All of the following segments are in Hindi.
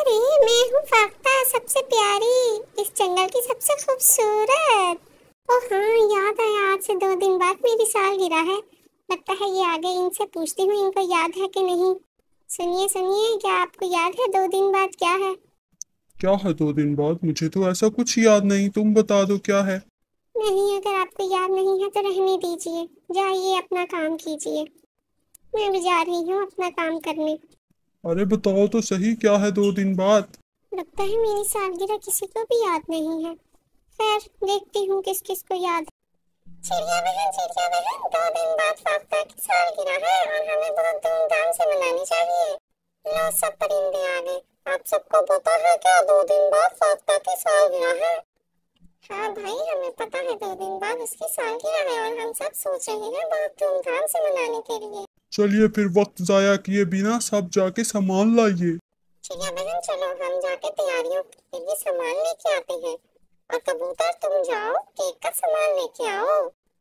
अरे मैं हूँ फाख्ता, सबसे प्यारी, इस जंगल की सबसे खूबसूरत। ओह हाँ, याद आया, आज से 2 दिन बाद मेरी सालगिरह है। लगता है ये आ गए, इनसे पूछती हूँ इनको याद है कि नहीं। सुनिए सुनिए, क्या आपको याद है 2 दिन बाद क्या है? क्या है 2 दिन बाद? मुझे तो ऐसा कुछ याद नहीं, तुम बता दो क्या है। नहीं, अगर आपको याद नहीं है तो रहने दीजिए, जाइए अपना काम कीजिए। मैं भी जा रही हूँ अपना काम करने। अरे बताओ तो सही, क्या है 2 दिन बाद? लगता है मेरी सालगिरह किसी को भी याद नहीं है। खैर, देखती हूँ किस किस को याद। चिड़िया बहन, चिड़िया बहन, 2 दिन बाद फाख्ता की सालगिरह है और हमें बहुत धूमधाम से मनानी चाहिए। लो, सब परिंदे आ गए। आप सबको पता है क्या 2 दिन बाद फाख्ता की सालगिरह है? हाँ भाई, हमें पता है 2 दिन बाद उसकी सालगिरह है और हम सब सोच रहे हैं बहुत धूमधाम से मनाने के लिए। चलिए फिर वक्त जाया किए बिना सब जाके सामान लाइए। चिड़िया बहन, चलो हम जाके तैयारियों के लिए सामान लेके आते हैं। और कबूतर, तुम जाओ केक का सामान लेके आओ।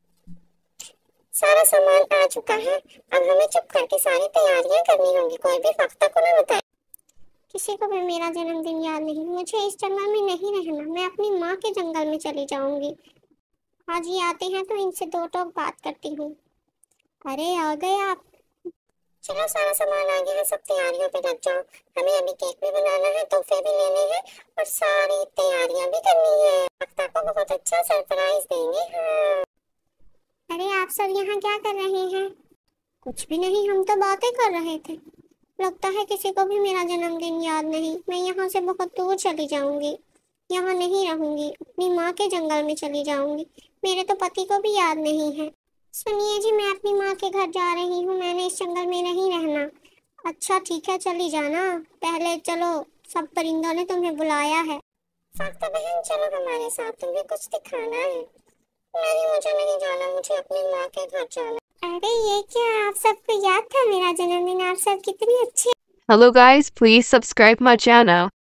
सारा सामान आ चुका है, अब हमें चुप करके सारी तैयारियां करनी होंगी, कोई भी फाख्ता को ना बताए। किसी को भी मेरा जन्मदिन याद नहीं, मुझे इस जंगल में नहीं रहना, मैं अपनी माँ के जंगल में चली जाऊंगी। आज ये आते हैं तो इनसे दो टोक बात करती हूँ। अरे आ गए आप। चलो, सारा सामान आ गया है, सब तैयारियों पे लग जाओ। हमें अभी केक भी बनाना है, तोहफे भी लेने हैं और सारी तैयारियां भी करनी है। फाख्ता को बहुत अच्छा सरप्राइज देंगे। हाँ। अरे आप सब यहाँ क्या कर रहे हैं? कुछ भी नहीं, हम तो बातें कर रहे थे। लगता है किसी को भी मेरा जन्मदिन याद नहीं। मैं यहाँ से बहुत दूर चली जाऊंगी, यहाँ नहीं रहूंगी, अपनी माँ के जंगल में चली जाऊंगी। मेरे तो पति को भी याद नहीं है। सुनिए जी, मैं अपनी माँ के घर जा रही हूँ, मैंने इस जंगल में नहीं रहना। अच्छा ठीक है, चली जाना। पहले चलो, सब परिंदों ने तुम्हें बुलाया है। फाख्ता बहन, चलो हमारे साथ, तुम्हें कुछ दिखाना है। नहीं, मुझे नहीं जाना, मुझे अपनी माँ के घर जाना। अरे ये क्या, आप सबको याद था मेरा जन्मदिन? आप सब कितने अच्छे। Hello guys, please subscribe my channel.